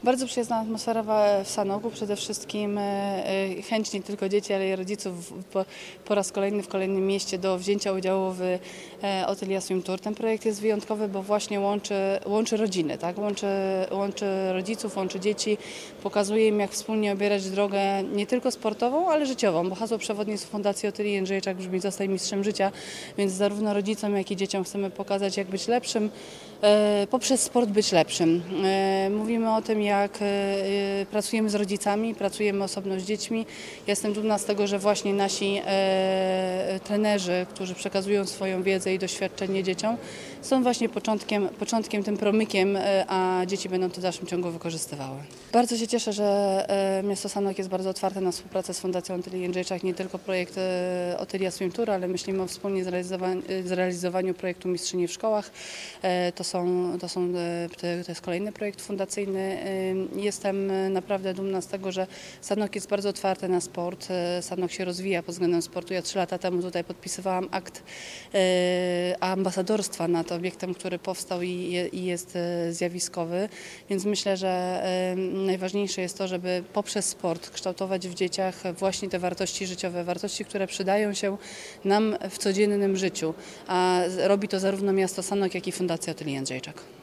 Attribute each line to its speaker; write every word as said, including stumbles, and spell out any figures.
Speaker 1: Bardzo przyjazna atmosfera w Sanoku, przede wszystkim chęć nie tylko dzieci, ale i rodziców po, po raz kolejny w kolejnym mieście do wzięcia udziału w Atelier Swim Tour. Ten projekt jest wyjątkowy, bo właśnie łączy, łączy rodziny, tak? łączy, łączy rodziców, łączy dzieci, pokazuje im, jak wspólnie obierać drogę nie tylko sportową, ale życiową, bo hasło przewodnictwa Fundacji Atelier Jędrzejczak brzmi "Zostań mistrzem życia", więc zarówno rodzicom, jak i dzieciom chcemy pokazać, jak być lepszym, poprzez sport być lepszym. Mówimy o tym, jak pracujemy z rodzicami, pracujemy osobno z dziećmi. Jestem dumna z tego, że właśnie nasi trenerzy, którzy przekazują swoją wiedzę i doświadczenie dzieciom, są właśnie początkiem, początkiem tym promykiem, a dzieci będą to w dalszym ciągu wykorzystywały. Bardzo się cieszę, że miasto Sanok jest bardzo otwarte na współpracę z Fundacją Atelier Jędrzejczak. Nie tylko projekt Atelier Swim Tour, ale myślimy o wspólnie zrealizowaniu, zrealizowaniu projektu Mistrzyni w szkołach. To są, to są, to jest kolejny projekt fundacyjny. Jestem naprawdę dumna z tego, że Sanok jest bardzo otwarty na sport. Sanok się rozwija pod względem sportu. Ja trzy lata temu tutaj podpisywałam akt ambasadorstwa nad obiektem, który powstał i jest zjawiskowy, więc myślę, że najważniejsze jest to, żeby poprzez sport kształtować w dzieciach właśnie te wartości życiowe, wartości, które przydają się nam w codziennym życiu, a robi to zarówno miasto Sanok, jak i Fundacja Atelier Jędrzejczak.